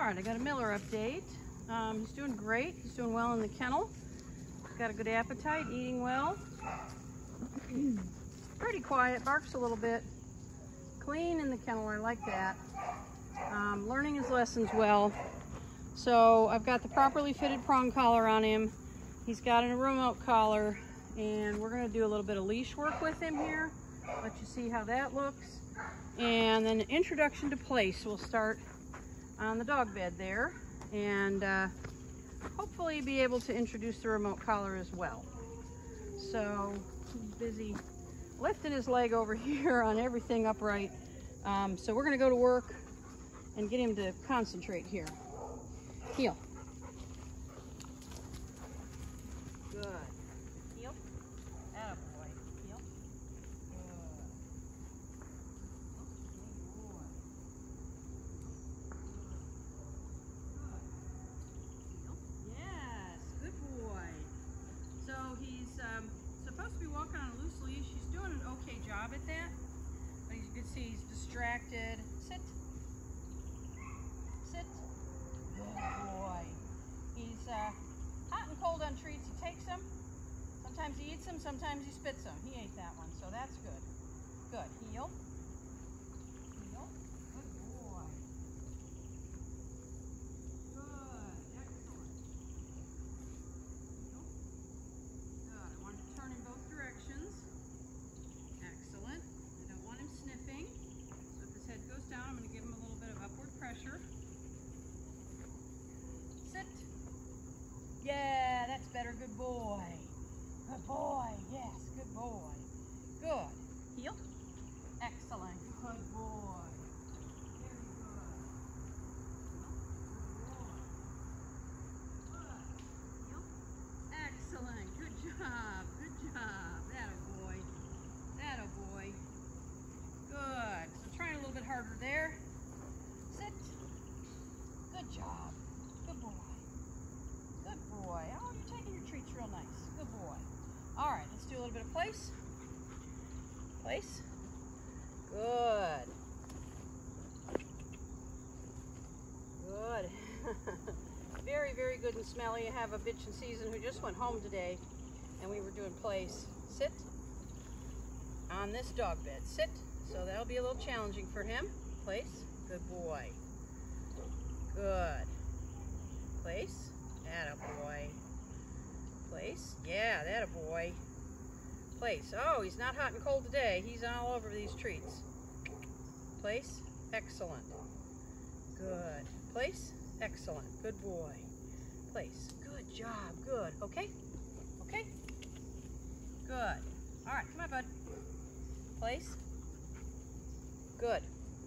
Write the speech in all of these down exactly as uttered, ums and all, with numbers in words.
right, I got a Miller update. Um, he's doing great. He's doing well in the kennel. He's got a good appetite, eating well. Pretty quiet, barks a little bit. Clean in the kennel, I like that. Um, learning his lessons well. So I've got the properly fitted prong collar on him. He's got a remote collar, and we're gonna do a little bit of leash work with him here. Let you see how that looks. And then introduction to place. We'll start on the dog bed there, and uh, hopefully be able to introduce the remote collar as well. So he's busy lifting his leg over here on everything upright. Um, so we're gonna go to work and get him to concentrate here. Heel. Good. Heel. Attaboy. Heel. Good. Yes, good boy. So he's um, supposed to be walking on a loose leash. He's doing an okay job at that. But as you can see, he's distracted. Sit. Sit. Good boy. He's uh, hot and cold on treats. He takes them. Sometimes he eats them, sometimes he spits them. He ate that one, so that's good. Good. Heel. Heel. Good boy. Good. Excellent. Heel. Good. I wanted to turn in both directions. Excellent. I don't want him sniffing. So if his head goes down, I'm going to give him a little bit of upward pressure. Sit. Yeah, that's better. Good boy. Good boy. Yes, good boy. Good. Heel. Excellent. Good boy. Very good. Good. Heel. Excellent. Good job. Good job. Attaboy. Attaboy. Good. So trying a little bit harder there. Sit. Good job. Good boy. Good boy. Oh, you're taking your treats real nice. Good boy. All right, let's do a little bit of place. Place. Good. Good. Very, very good and smelly. I have a bitch in season who just went home today, and we were doing place. Sit. On this dog bed. Sit. So that'll be a little challenging for him. Place. Good boy. Good. Place. Attaboy. Place. Yeah, that a boy. Place. Oh, he's not hot and cold today. He's all over these treats. Place. Excellent. Good. Place. Excellent. Good boy. Place. Good job. Good. Okay? Okay? Good. All right, come on, bud. Place. Good.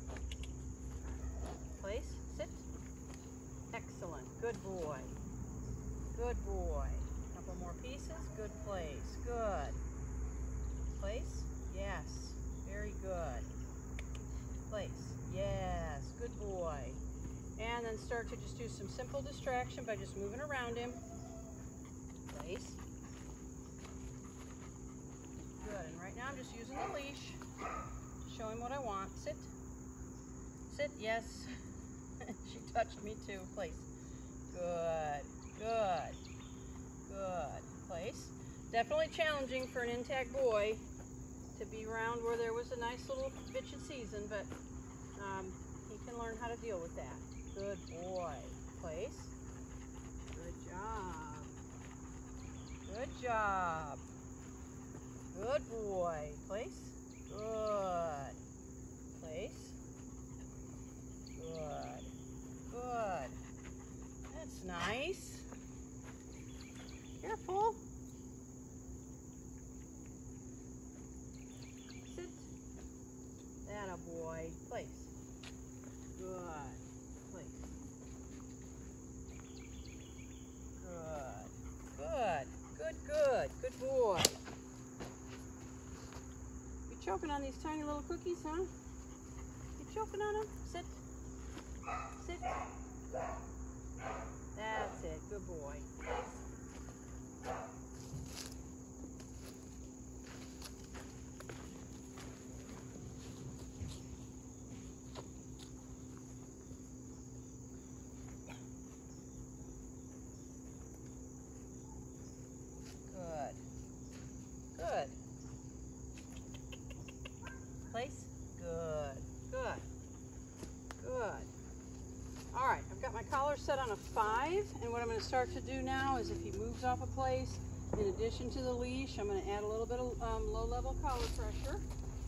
Place. Sit. Excellent. Good boy. Good boy. Couple more pieces. Good place. Good. Place. Yes. Very good. Place. Yes. Good boy. And then start to just do some simple distraction by just moving around him. Place. Good. And right now I'm just using the leash to show him what I want. Sit. Sit. Yes. She touched me too. Place. Good. Good. Good. Place. Definitely challenging for an intact boy to be around where there was a nice little bitch in season, but um, he can learn how to deal with that. Good boy. Place. Good job. Good job. Good boy. Place. Good. Place. Good. Good. That's nice. Careful. Sit. Attaboy. Place. Good. Place. Good. Good. Good, good. Good boy. You choking on these tiny little cookies, huh? You choking on them? Sit. Sit. That's it. Good boy. collar set on a five, and what I'm going to start to do now is if he moves off a place, in addition to the leash, I'm going to add a little bit of um, low-level collar pressure.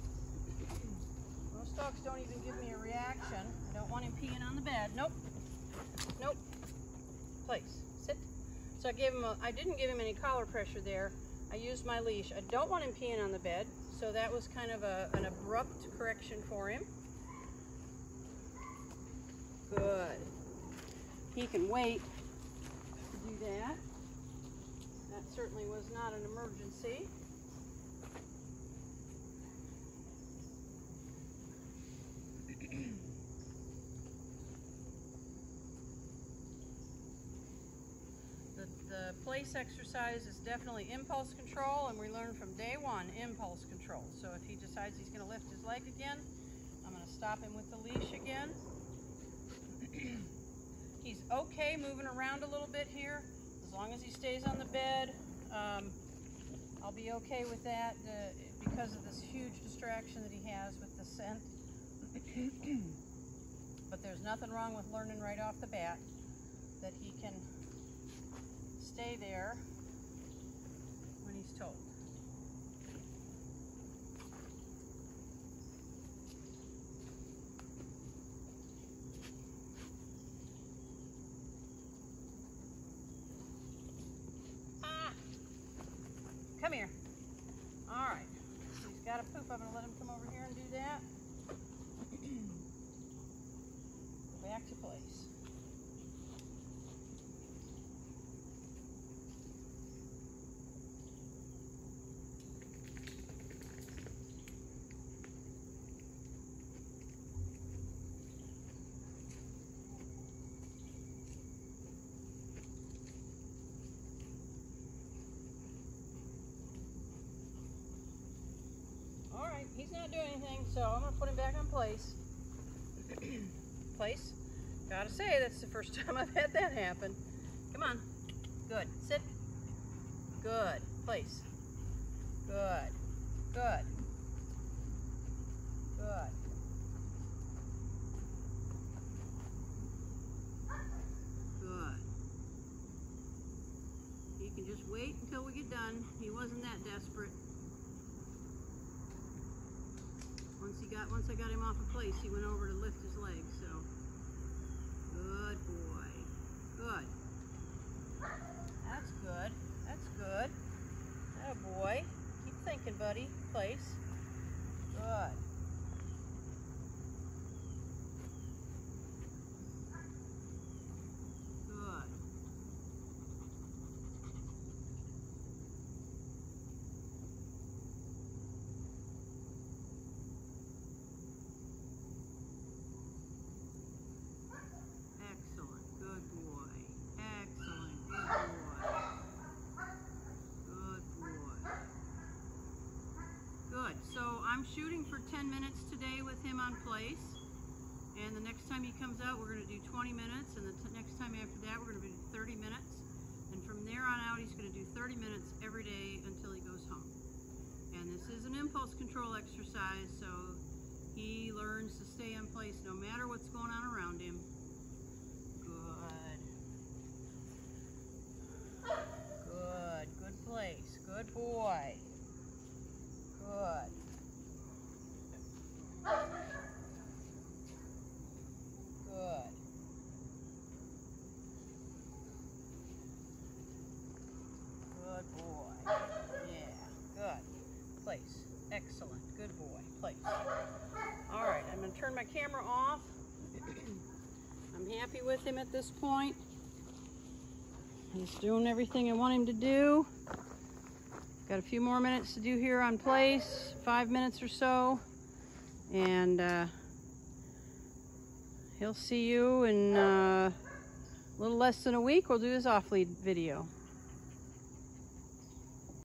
Most dogs don't even give me a reaction. I don't want him peeing on the bed. Nope. Nope. Place. Sit. So I gave him a, I didn't give him any collar pressure there. I used my leash. I don't want him peeing on the bed, so that was kind of a, an abrupt correction for him. Good. He can wait to do that. That certainly was not an emergency. the, the place exercise is definitely impulse control, and we learned from day one impulse control. So if he decides he's going to lift his leg again, I'm going to stop him with the leash again. He's okay moving around a little bit here, as long as he stays on the bed. Um, I'll be okay with that uh, because of this huge distraction that he has with the scent. But there's nothing wrong with learning right off the bat that he can stay there when he's told. Come here. All right. He's got a poop. I'm going to let him come over here and do that. Go back to place. He's not doing anything, so I'm going to put him back on place. Place. Gotta say, that's the first time I've had that happen. Come on. Good. Sit. Good. Place. Good. Good. Good. Good. You can just wait until we get done. He wasn't that desperate. Once he got, once I got him off a place, he went over to lift his leg, so. Good boy. Good. That's good. That's good. Oh boy. Keep thinking, buddy. Place. Good. Good. I'm shooting for ten minutes today with him on place, and the next time he comes out we're going to do twenty minutes, and the t next time after that we're going to do thirty minutes, and from there on out he's going to do thirty minutes every day until he goes home. And this is an impulse control exercise, so he learns to stay in place no matter what's going on around him. Good. Good. Good place. Good boy. Good. Good. Good boy. Yeah. Good. Place. Excellent. Good boy. Place. All right. I'm going to turn my camera off. I'm happy with him at this point. He's doing everything I want him to do. Got a few more minutes to do here on place. Five minutes or so. And uh, he'll see you in uh, a little less than a week. We'll do his off-lead video.